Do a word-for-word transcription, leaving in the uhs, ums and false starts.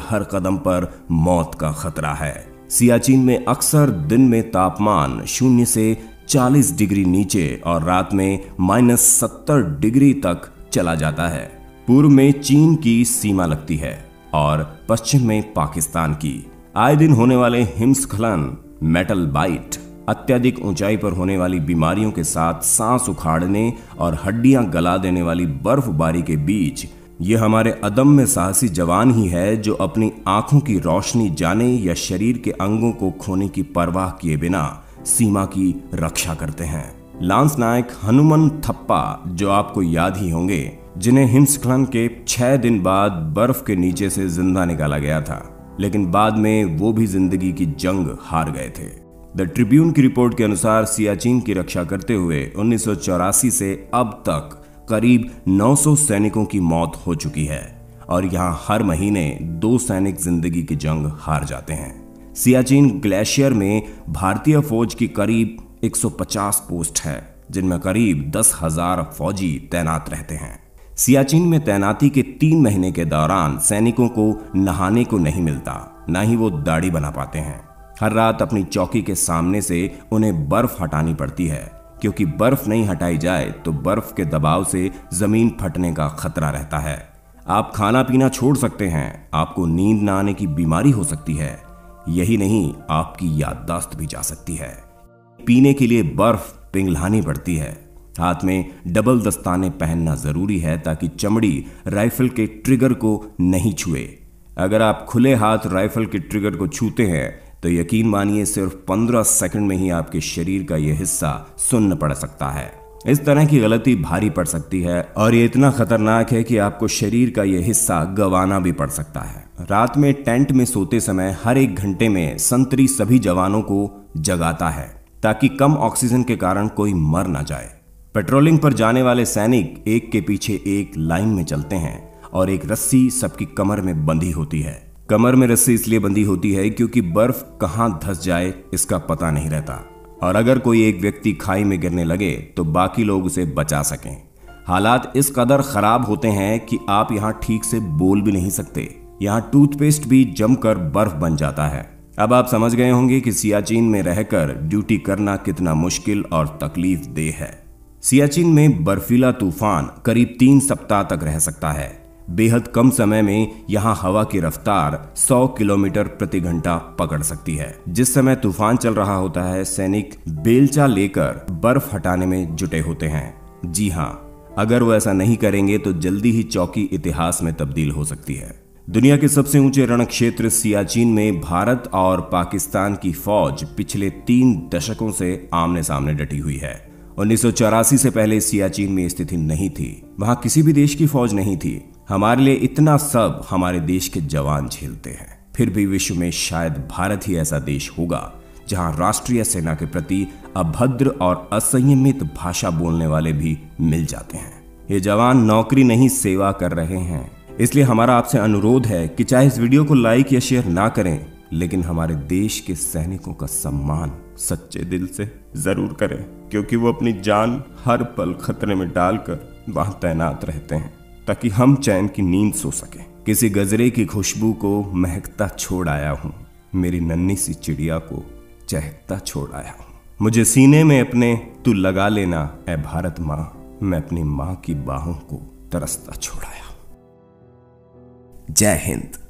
हर कदम पर मौत का खतरा है। सियाचिन में अक्सर दिन में तापमान शून्य से चालीस डिग्री नीचे और रात में माइनस सत्तर डिग्री तक चला जाता है। पूर्व में चीन की सीमा लगती है और पश्चिम में पाकिस्तान की। आए दिन होने वाले हिमस्खलन, मेटल बाइट, अत्यधिक ऊंचाई पर होने वाली बीमारियों के साथ सांस उखाड़ने और हड्डियां गला देने वाली बर्फबारी के बीच ये हमारे अदम्य साहसी जवान ही है जो अपनी आंखों की रोशनी जाने या शरीर के अंगों को खोने की परवाह किए बिना सीमा की रक्षा करते हैं। लांस नायक हनुमन थप्पा, जो आपको याद ही होंगे, जिन्हें हिमस्खलन के छह दिन बाद बर्फ के नीचे से जिंदा निकाला गया था, लेकिन बाद में वो भी जिंदगी की जंग हार गए थे। द ट्रिब्यून की रिपोर्ट के अनुसार सियाचिन की रक्षा करते हुए उन्नीस सौ चौरासी से अब तक करीब नौ सौ सैनिकों की मौत हो चुकी है और यहां हर महीने दो सैनिक जिंदगी की जंग हार जाते हैं। सियाचिन ग्लेशियर में भारतीय फौज की करीब एक सौ पचास पोस्ट है, जिनमें करीब दस हजार फौजी तैनात रहते हैं। सियाचिन में तैनाती के तीन महीने के दौरान सैनिकों को नहाने को नहीं मिलता, ना ही वो दाढ़ी बना पाते हैं। हर रात अपनी चौकी के सामने से उन्हें बर्फ हटानी पड़ती है, क्योंकि बर्फ नहीं हटाई जाए तो बर्फ के दबाव से जमीन फटने का खतरा रहता है। आप खाना पीना छोड़ सकते हैं, आपको नींद न आने की बीमारी हो सकती है, यही नहीं आपकी याददाश्त भी जा सकती है। पीने के लिए बर्फ पिघलानी पड़ती है। हाथ में डबल दस्ताने पहनना जरूरी है ताकि चमड़ी राइफल के ट्रिगर को नहीं छुए। अगर आप खुले हाथ राइफल के ट्रिगर को छूते हैं तो यकीन मानिए सिर्फ पंद्रह सेकंड में ही आपके शरीर का यह हिस्सा सुन्न पड़ सकता है। इस तरह की गलती भारी पड़ सकती है और ये इतना खतरनाक है कि आपको शरीर का यह हिस्सा गंवाना भी पड़ सकता है। रात में टेंट में सोते समय हर एक घंटे में संतरी सभी जवानों को जगाता है ताकि कम ऑक्सीजन के कारण कोई मर ना जाए। पेट्रोलिंग पर जाने वाले सैनिक एक के पीछे एक लाइन में चलते हैं और एक रस्सी सबकी कमर में बंधी होती है। कमर में रस्सी इसलिए बंधी होती है क्योंकि बर्फ कहां धंस जाए इसका पता नहीं रहता और अगर कोई एक व्यक्ति खाई में गिरने लगे तो बाकी लोग उसे बचा सकें। हालात इस कदर खराब होते हैं कि आप यहां ठीक से बोल भी नहीं सकते। यहां टूथपेस्ट भी जमकर बर्फ बन जाता है। अब आप समझ गए होंगे कि सियाचिन में रहकर ड्यूटी करना कितना मुश्किल और तकलीफ देह है। सियाचिन में बर्फीला तूफान करीब तीन सप्ताह तक रह सकता है। बेहद कम समय में यहां हवा की रफ्तार सौ किलोमीटर प्रति घंटा पकड़ सकती है। जिस समय तूफान चल रहा होता है, सैनिक बेलचा लेकर बर्फ हटाने में जुटे होते हैं। जी हां, अगर वो ऐसा नहीं करेंगे तो जल्दी ही चौकी इतिहास में तब्दील हो सकती है। दुनिया के सबसे ऊंचे रण क्षेत्र सियाचिन में भारत और पाकिस्तान की फौज पिछले तीन दशकों से आमने सामने डटी हुई है। उन्नीस सौ चौरासी से पहले सियाचिन में स्थिति नहीं थी। वहां किसी भी देश की फौज नहीं थी। हमारे लिए इतना सब हमारे देश के जवान झेलते हैं। फिर भी विश्व में शायद भारत ही ऐसा देश होगा जहां राष्ट्रीय सेना के प्रति अभद्र और असंयमित भाषा बोलने वाले भी मिल जाते हैं। ये जवान नौकरी नहीं सेवा कर रहे हैं। इसलिए हमारा आपसे अनुरोध है कि चाहे इस वीडियो को लाइक या शेयर ना करें, लेकिन हमारे देश के सैनिकों का सम्मान सच्चे दिल से जरूर करें, क्योंकि वो अपनी जान हर पल खतरे में डालकर वहां तैनात रहते हैं ताकि हम चैन की नींद सो सकें। किसी गजरे की खुशबू को महकता छोड़ आया हूं, मेरी नन्ही सी चिड़िया को चहकता छोड़ आया हूं। मुझे सीने में अपने तू लगा लेना ऐ भारत माँ, मैं अपनी माँ की बाहों को तरसता छोड़ आया हूं। जय हिंद।